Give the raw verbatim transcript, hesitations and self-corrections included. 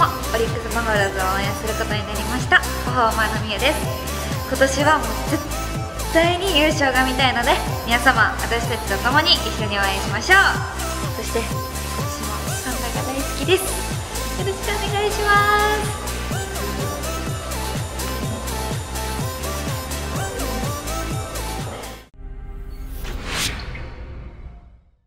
もオリックスバファローズを応援することになりましたパフォーマーのみゆです。今年はもう絶対に優勝が見たいので、皆様私たちと共に一緒に応援しましょう。そして今年もサンダが大好きです。よろしくお願いします。